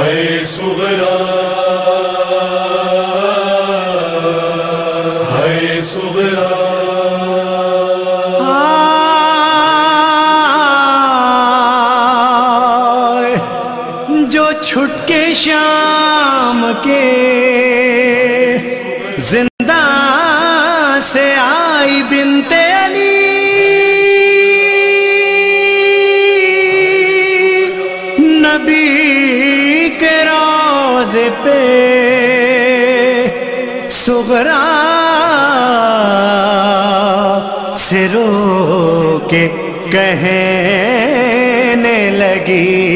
ہے صغرا ہے صغرا جو چھٹ کے شام کے زندہ سے آئی بنت علی، نبی کے روضے پہ صغرا سے رو کے کہنے لگی،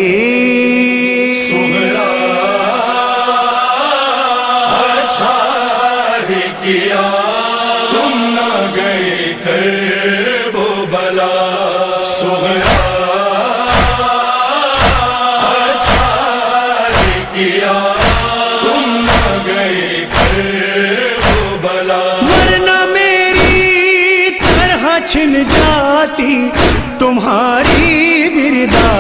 صغرا اچھا ہی کیا تم نہ گئے کربلا، صغرا اچھا ہی کیا تم نہ گئے کربلا، ورنہ میری طرح چھن جاتی تمہاری بردا،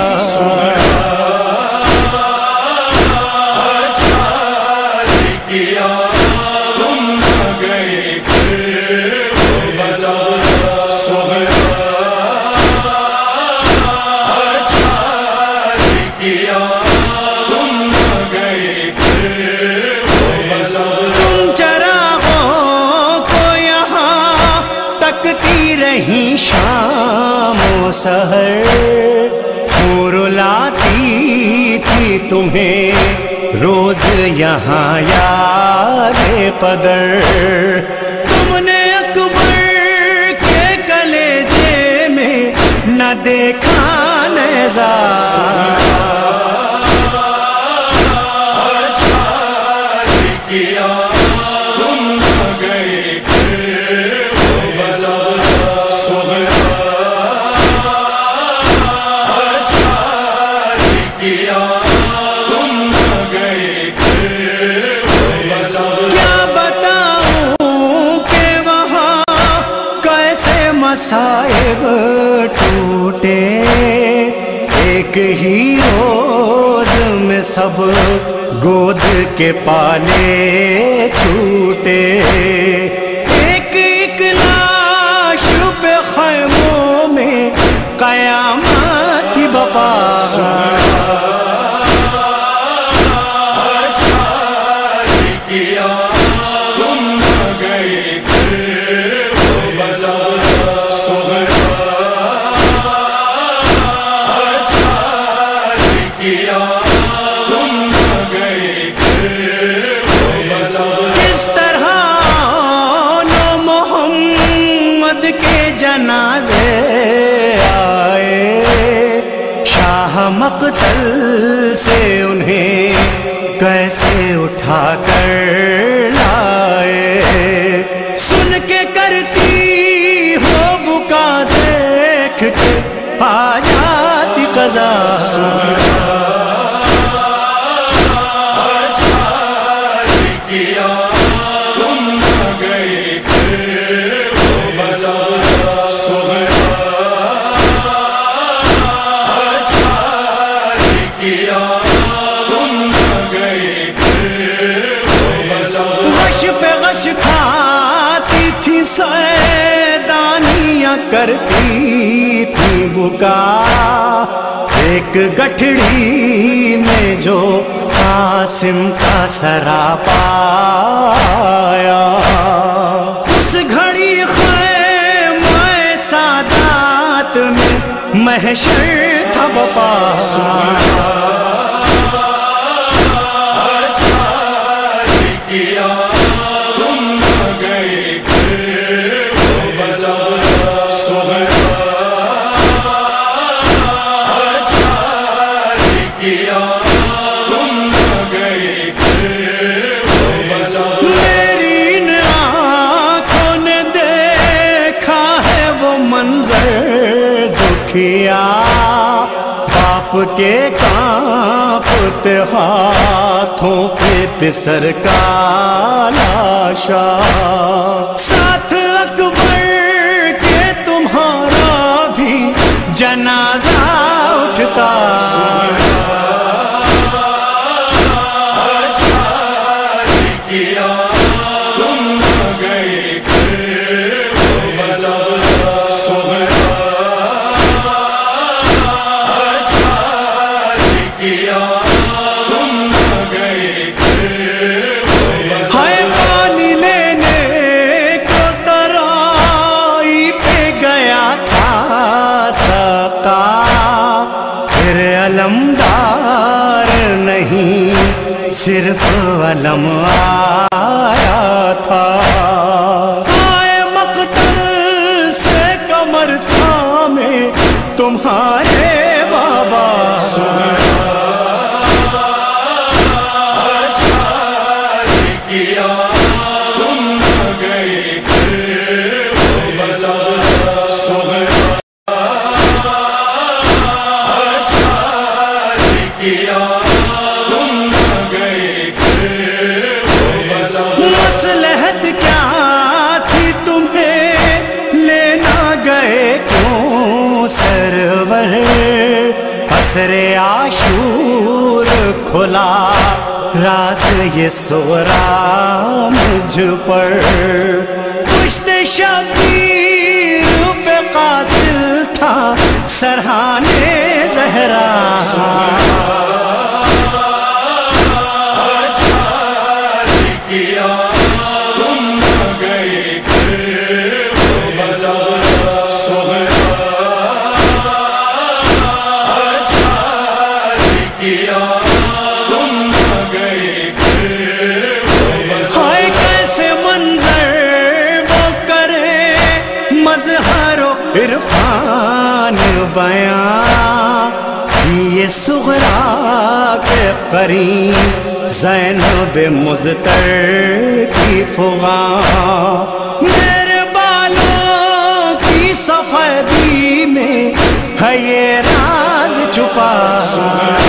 شام و سحر حور لاتی تھی تمہیں روز یہاں یاد پدر، تم نے اکبر کے کلیجے میں نہ دیکھا نیزہ، مصائب ٹوٹے ایک ہی روز میں سب گود کے پالے چھوٹے، ایک ایک لاش پہ خیموں میں قیامت بپا، مقتل سے انہیں کیسے اٹھا کر لائے، سن کے کرتی ہو بکا دیکھ کے آ جاتی قضا، کھاتی تھی سیدانیاں کرتی تھی بکا، ایک گٹھڑی میں جو قاسم کا سراپا آیا، اس گھڑی خیمہ سادات میں محشر تھا بپا، میری آنکھوں نے دیکھا ہے وہ منظر دکھیا، باپ کے کانپتے ہاتھوں پہ پسر کا لاشا، ساتھ اکبر کے تمہارا بھی جنازہ اٹھتا، نہیں صرف علم آیا تھا. آئے مقتل سے کمر تھامے تمہارے بابا. مصلحت کیا تھی تمہیں لینا گئے کیوں سرور. عصر عاشور کھلا راز یہ صغرا مجھ پر. پشت شبیر پہ قاتل تھا سرحانے زہرا. عرفان بیان یہ صغرا کے قریب زینب مزتر کی فغاں. میرے بالوں کی سفیدی میں ہے یہ راز چھپا.